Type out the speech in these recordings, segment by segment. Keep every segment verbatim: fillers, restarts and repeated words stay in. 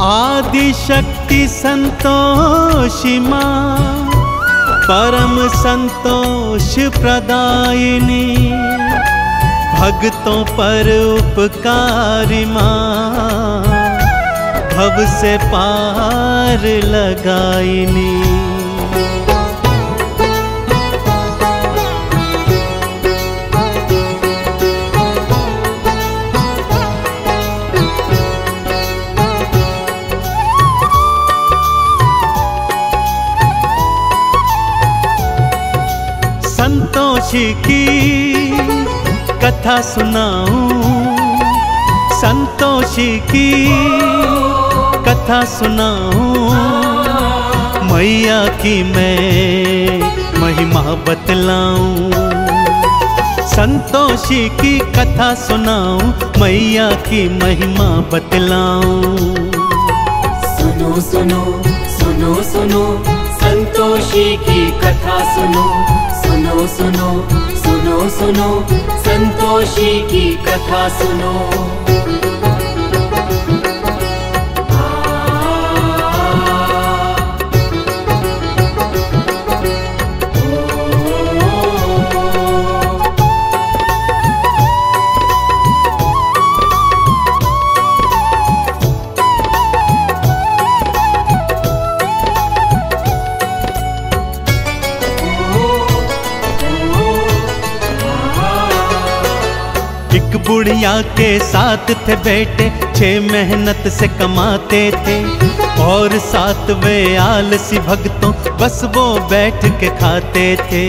आदि शक्ति संतोषी माँ, परम संतोष प्रदायिनी, भक्तों पर उपकारी माँ, भव से पार लगाइनी। संतोषी की कथा सुनाऊं, संतोषी की कथा सुनाऊं, मैया की मैं महिमा बतलाऊं। संतोषी की कथा सुनाऊं, मैया की महिमा बतलाऊं। सुनो सुनो सुनो सुनो संतोषी की कथा सुनो, सुनो सुनो सुनो सुनो संतोषी की कथा सुनो। एक बुढ़िया के साथ थे बेटे, छह मेहनत से कमाते थे, और साथ वे आलसी भक्तों बस वो बैठ के खाते थे।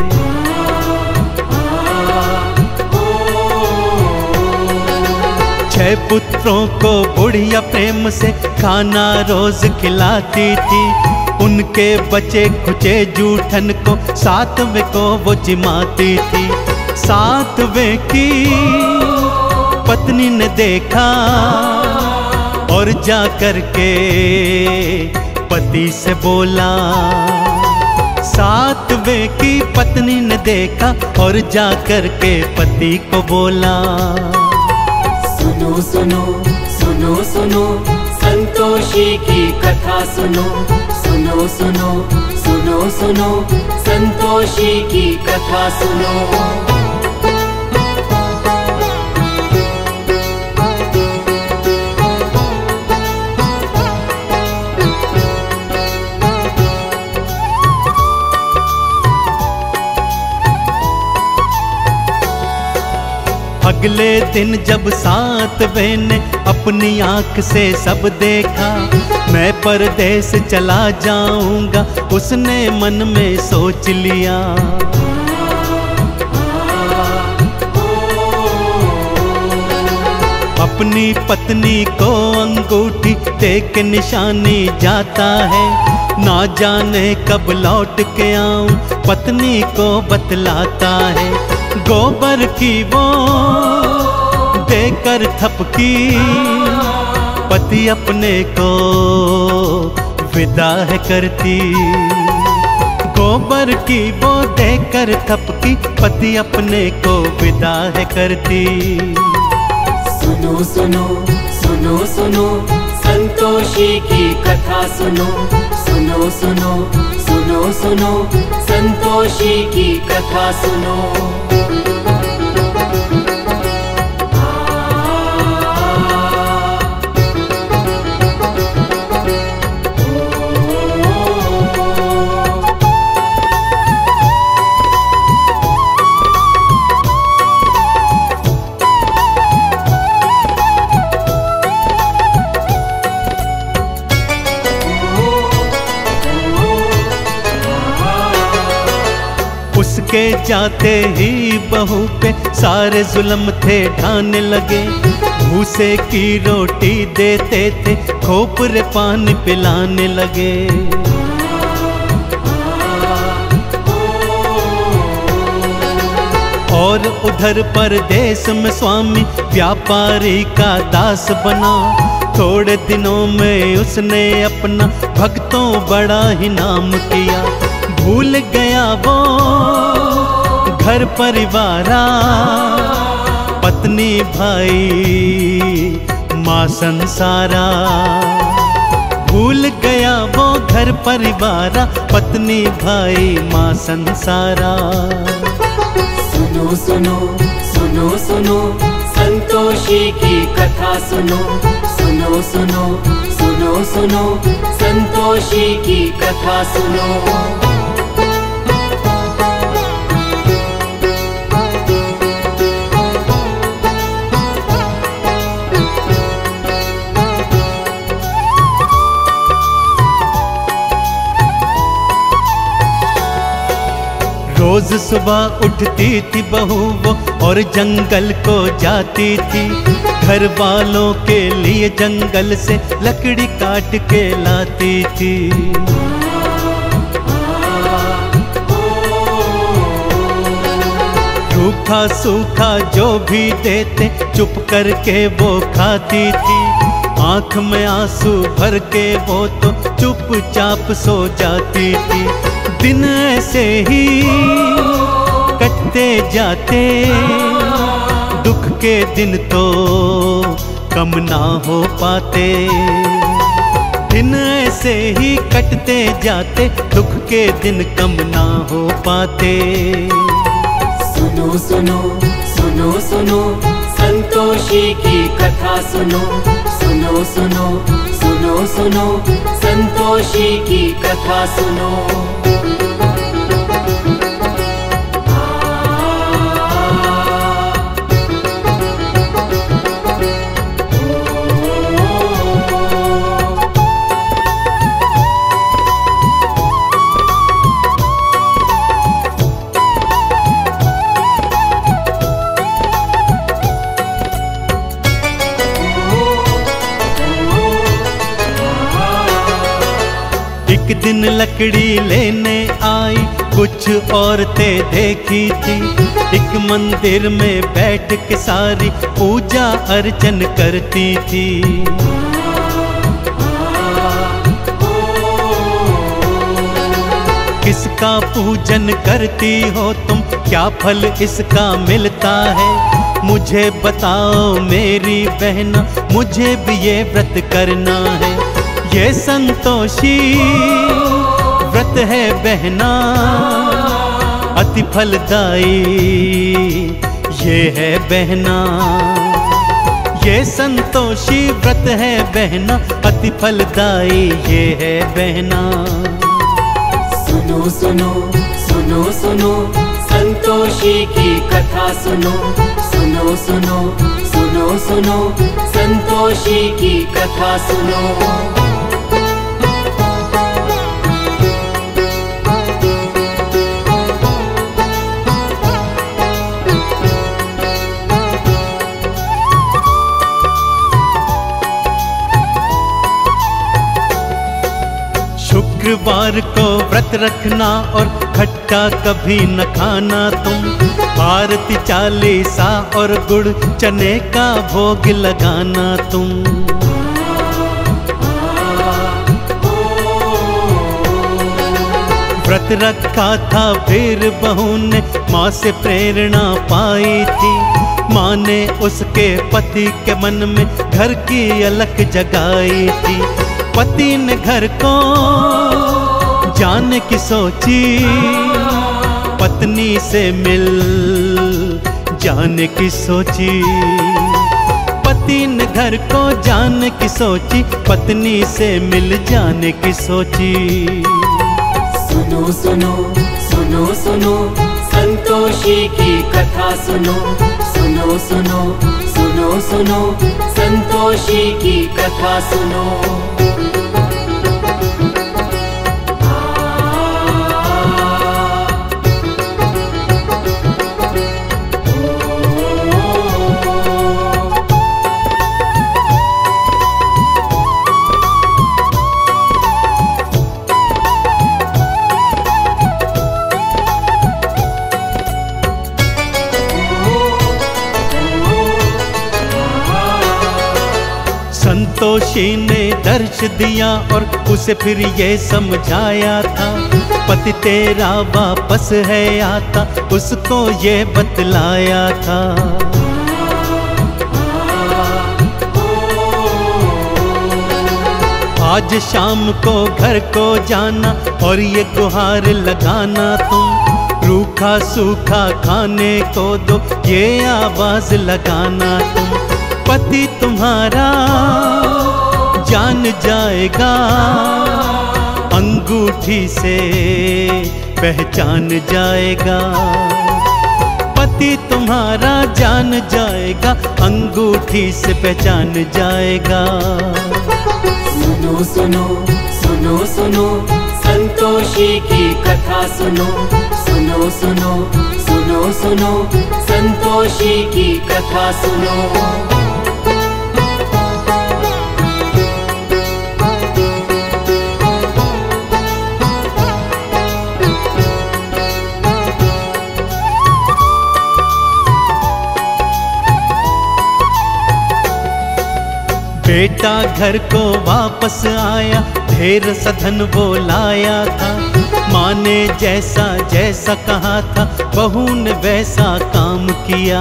छह पुत्रों को बुढ़िया प्रेम से खाना रोज खिलाती थी, उनके बचे खुचे जूठन को सातवें को वो जिमाती थी। सातवें की पत्नी ने देखा और जा कर के पति से बोला। सातवें की पत्नी ने देखा और जा कर के पति को बोला। सुनो सुनो सुनो सुनो संतोषी की कथा सुनो, सुनो सुनो सुनो सुनो संतोषी की कथा सुनो। अगले दिन जब सातवें ने अपनी आंख से सब देखा, मैं परदेस चला जाऊंगा उसने मन में सोच लिया। अपनी पत्नी को अंगूठी दे के निशानी जाता है, ना जाने कब लौट के आऊं पत्नी को बतलाता है। गोबर की वो देकर थपकी, पति अपने को विदा है करती। गोबर की वो देकर थपकी, पति अपने को विदा है करती। सुनो सुनो सुनो सुनो संतोषी की कथा सुनो, सुनो सुनो सुनो सुनो संतोषी की कथा सुनो। उसके जाते ही बहू पे सारे जुल्म थे ढाने लगे। भूसे की रोटी देते थे, खोपरे पानी पिलाने लगे। और उधर परदेश में स्वामी व्यापारी का दास बना। थोड़े दिनों में उसने अपना भक्तों बड़ा ही नाम किया। भूल गया वो घर परिवारा, पत्नी भाई माँ संसारा। भूल गया वो घर परिवारा, पत्नी भाई माँ संसारा। सुनो सुनो सुनो सुनो संतोषी की कथा सुनो, सुनो सुनो सुनो सुनो संतोषी की कथा सुनो। रोज सुबह उठती थी बहू वो और जंगल को जाती थी, घर वालों के लिए जंगल से लकड़ी काट के लाती थी। रूखा सूखा जो भी देते चुप करके वो खाती थी, आंख में आंसू भर के वो तो चुपचाप सो जाती थी। दिन ऐसे ही कटते जाते, दुख के दिन तो कम ना हो पाते। दिन ऐसे ही कटते जाते, दुख के दिन कम ना हो पाते। सुनो सुनो सुनो सुनो संतोषी की कथा सुनो, सुनो सुनो सुनो सुनो संतोषी की कथा सुनो। एक दिन लकड़ी लेने आई कुछ औरतें देखी थी, एक मंदिर में बैठ के सारी पूजा अर्चन करती थी। किसका पूजन करती हो तुम, क्या फल इसका मिलता है? मुझे बताओ मेरी बहना, मुझे भी ये व्रत करना है। ये संतोषी व्रत है बहना, अति फलदायी ये है बहना। ये संतोषी व्रत है बहना, अति फलदायी ये है बहना। सुनो सुनो सुनो सुनो संतोषी की कथा सुनो, सुनो सुनो सुनो सुनो संतोषी की कथा सुनो। शुक्रवार को व्रत रखना और खट्टा कभी न खाना तुम, आरती चालीसा और गुड़ चने का भोग लगाना तुम। व्रत रखा था फिर बहू ने माँ से प्रेरणा पाई थी, माँ ने उसके पति के मन में घर की अलख जगाई थी। पति ने घर को जाने की सोची, पत्नी से मिल जाने की सोची। पति ने घर को जाने की सोची, पत्नी से मिल जाने की सोची। सुनो सुनो सुनो सुनो संतोषी की कथा सुनो, सुनो सुनो सुनो सुनो संतोषी की कथा सुनो। संतोषी ने दर्श दिया और उसे फिर ये समझाया था, पति तेरा वापस है आता, उसको ये बतलाया था। आज शाम को घर को जाना और ये गुहार लगाना तुम, रूखा सूखा खाने को दो ये आवाज लगाना तुम। पति तुम्हारा जान जाएगा, अंगूठी से पहचान जाएगा। पति तुम्हारा जान जाएगा, अंगूठी से पहचान जाएगा। सुनो सुनो सुनो सुनो संतोषी की कथा सुनो, सुनो सुनो सुनो सुनो संतोषी की कथा सुनो। बेटा घर को वापस आया, ढेर सधन वो लाया था। माँ ने जैसा जैसा कहा था, बहू ने वैसा काम किया।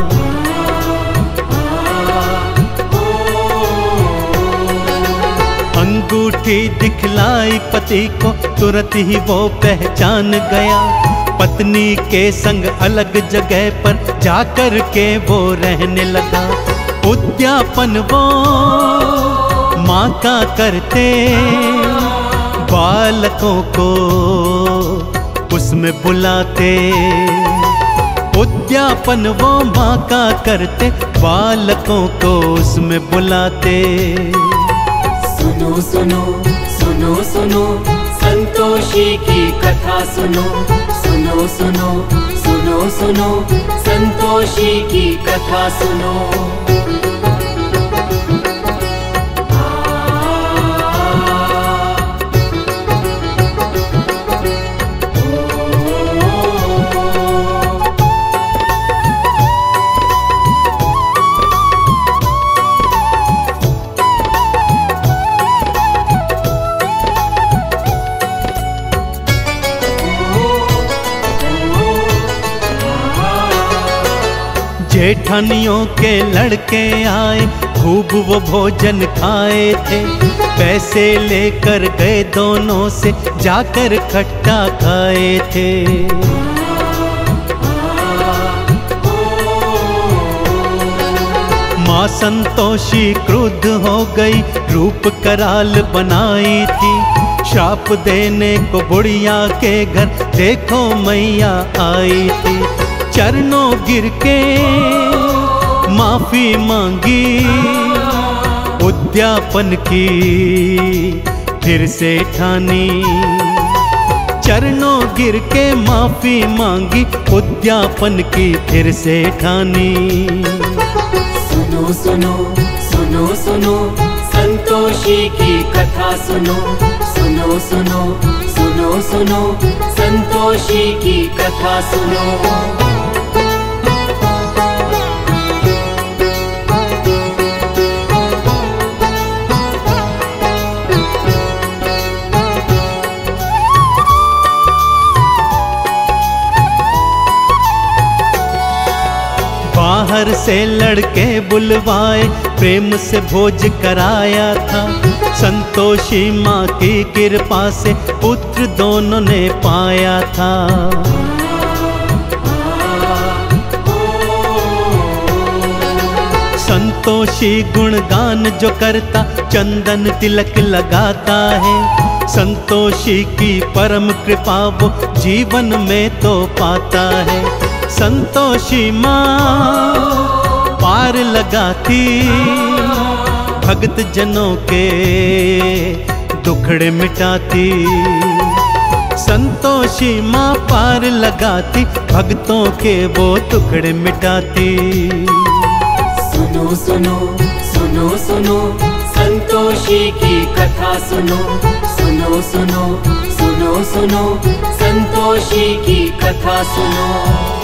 अंगूठी दिखलाई पति को, तुरंत ही वो पहचान गया। पत्नी के संग अलग जगह पर जाकर के वो रहने लगा। उद्यापन वो माँ का करते, बालकों को उसमें बुलाते। उद्यापन वो माँ का करते, बालकों को उसमें बुलाते। सुनो सुनो सुनो सुनो संतोषी की कथा सुनो, सुनो सुनो सुनो सुनो संतोषी की कथा सुनो। जेठानियों के लड़के आए, खूब वो भोजन खाए थे। पैसे लेकर गए दोनों से, जाकर खट्टा खाए थे। माँ संतोषी क्रुद्ध हो गई, रूप कराल बनाई थी। श्राप देने को बुढ़िया के घर देखो मैया आई थी। चरणों गिर के माफी मांगी, उद्यापन की फिर से ठानी। चरणों गिर के माफी मांगी, उद्यापन की फिर से ठानी। सुनो सुनो सुनो सुनो संतोषी की कथा सुनो, सुनो सुनो सुनो सुनो संतोषी की कथा सुनो। बाहर से लड़के बुलवाए, प्रेम से भोज कराया था। संतोषी माँ की कृपा से पुत्र दोनों ने पाया था। संतोषी गुणगान जो करता, चंदन तिलक लगाता है। संतोषी की परम कृपा वो जीवन में तो पाता है। संतोषी माँ पार लगाती, भक्त जनों के दुखड़े मिटाती। संतोषी माँ पार लगाती, भक्तों के वो टुकड़े मिटाती। सुनो सुनो सुनो सुनो संतोषी की कथा सुनो, सुनो सुनो सुनो सुनो संतोषी की कथा सुनो।